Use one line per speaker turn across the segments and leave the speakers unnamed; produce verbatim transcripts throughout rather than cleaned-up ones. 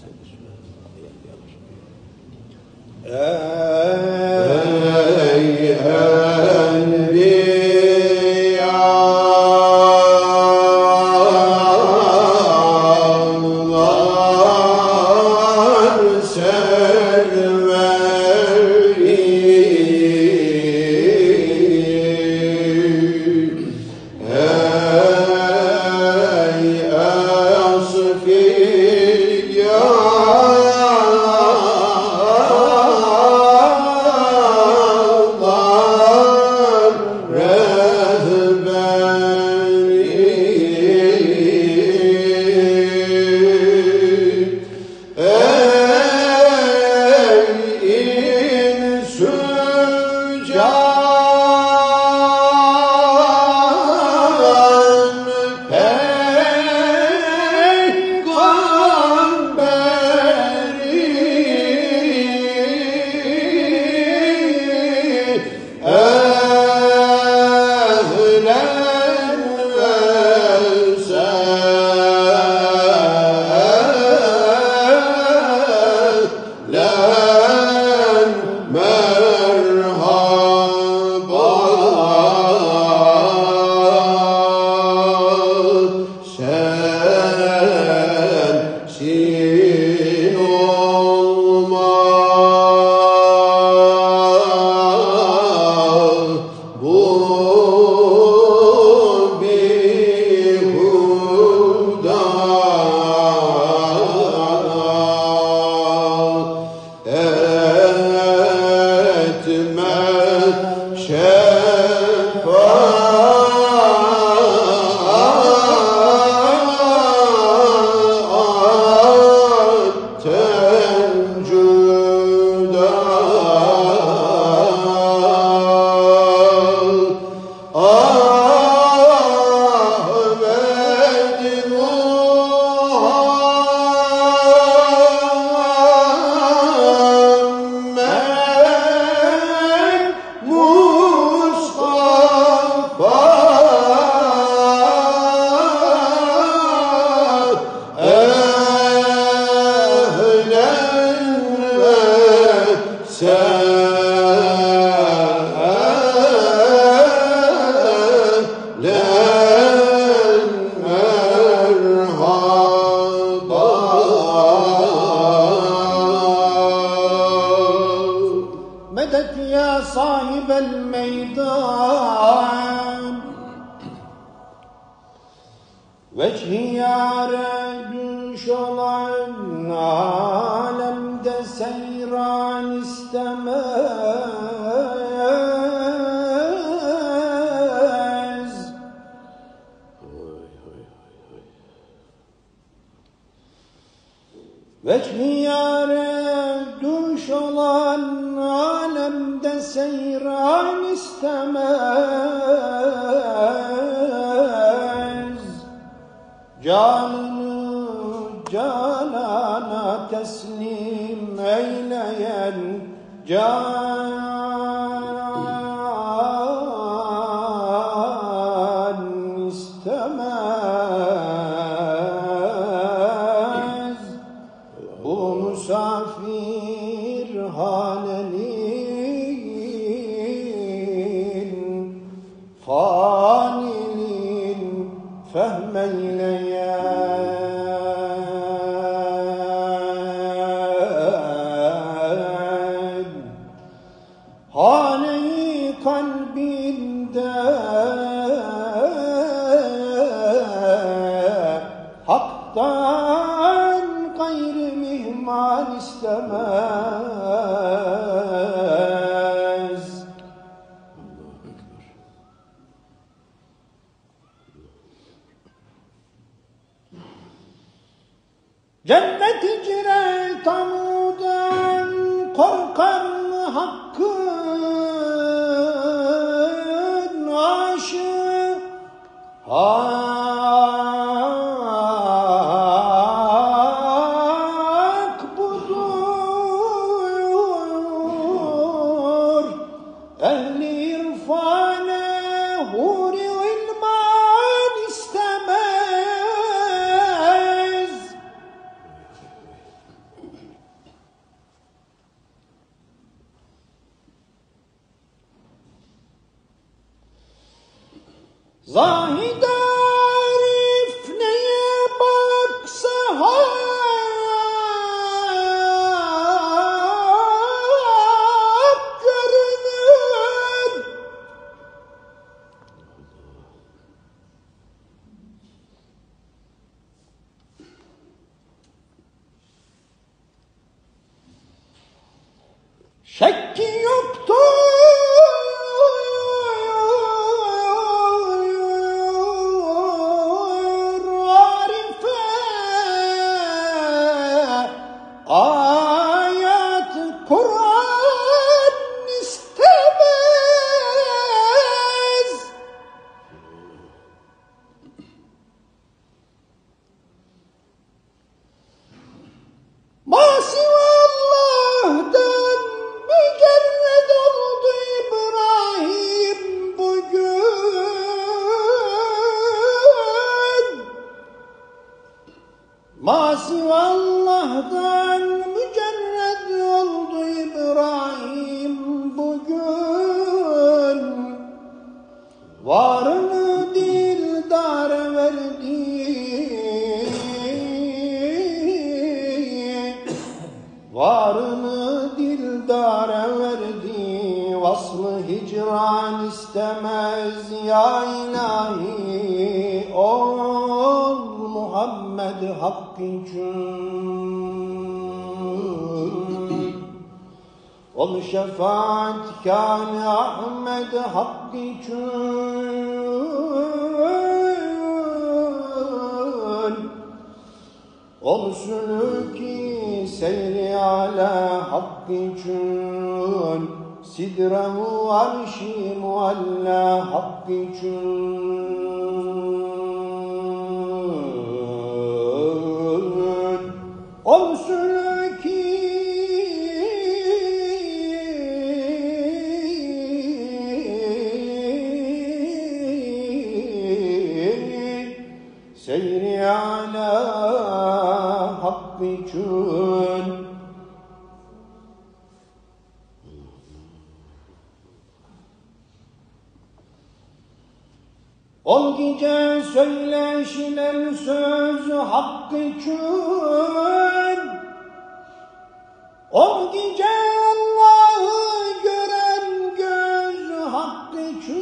Ey enbiyalar serveri, ey asfiyalar rehberi, ey insü can peygamberi, ehlen ve sehlen merhaba, sensin olmaz bu bihuda, etmez şefaatten cüda. Ahmed Muhammed Mustafa, ehlen ve sehlen merhaba.
Medet ya sahibel meydan, vecihi yâre düş olan alemde seyran istemez. Vecihi yâre düş olan alemde seyran istemez. Canını canana teslim eyleyen can istemez. Bu musafir hanenin faninin fehmeyleyen hane-i kalbinde haktan gayrı mihman istemez. Cennet hicret tamudan korkar mı hakkın aşığı? Hak budur. Ehli irfane huri ilman istemez. Zahid Arif neye baksa hak görünür. Şekki yoktur Arife, ayet Kur'an istemez. Masivallah'tan mücerred oldu İbrahim bugün. Masivallah'tan mücerred oldu İbrahim bugün. Varını dildara verdi, varını dildara verdi, vaslı hicran istemez ya ilahi, ol Muhammed hakkı için, ol şefaatkâr Ahmed hakkı için, ol sülûki seyri ala hakkı için, sidre-u arş-i mualla hakkı için, ol sülûki seyri ala hakkı için. Ol gece söyleşilen söz hakkı için, ol gece Allah'ı gören göz hakkı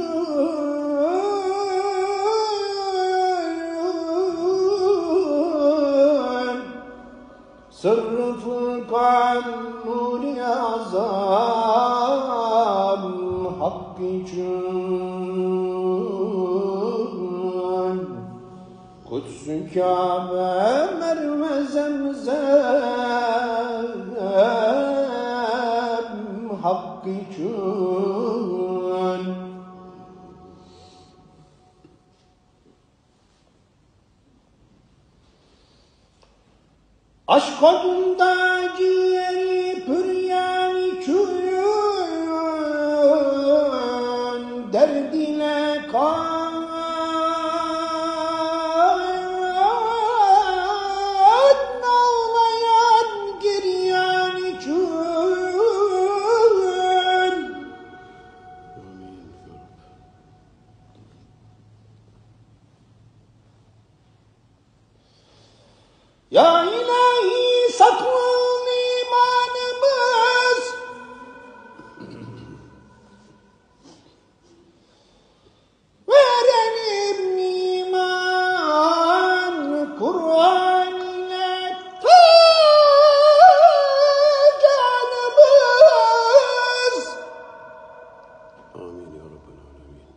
için, sırrı fırkan nuri azam hakkı için, Kuds-ı Kâbe Merve Zemzem hakkı için. Aşk odunda ciğeri püryan için, derdine kan ağlayan giryan için. Ya ilahi saklan imanımız, verelim iman Kur'an ile ta canımız.
Amin ya Rabbel Alemin.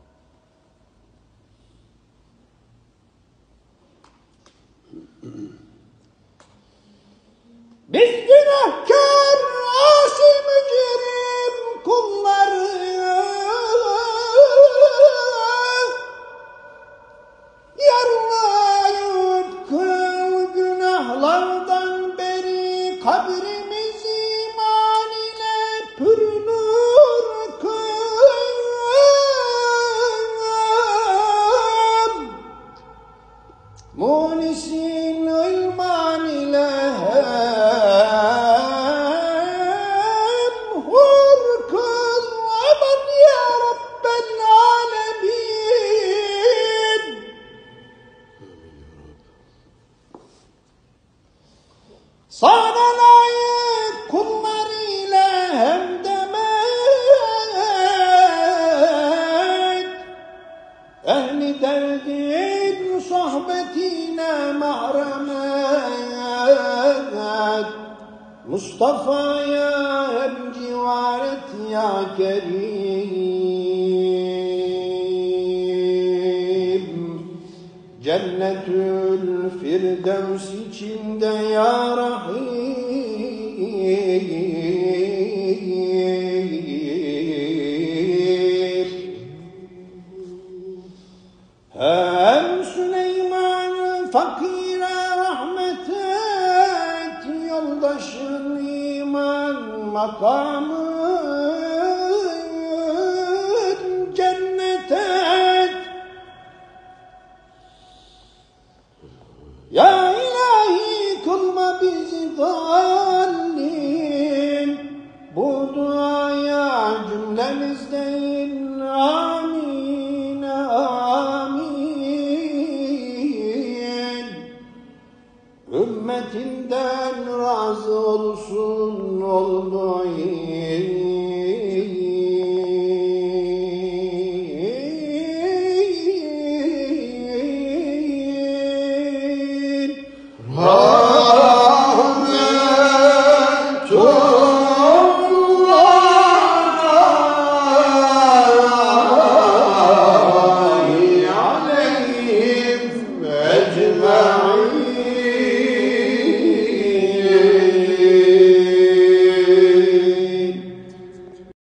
Biz günahkar, asi mücrim kulları, yarlayıp kıl günahlardan beri kabrimiz iman ile pürnür kıl. Munisin ilman ile sana layık kullarıyla hem demet, ehli derdin sohbetine mahremet, Mustafa'ya hep civaret ya Kerim. Cennetül Firdevs içinde ya Rahim. Hem Süleyman fakire rahmet et, yoldaşın iman makamın cennet et. Ya ilahi kılma bizi zalim, bu duaya cümlemizdeyin amin amin. Ümmetinden razı olsun oldu
Rabbena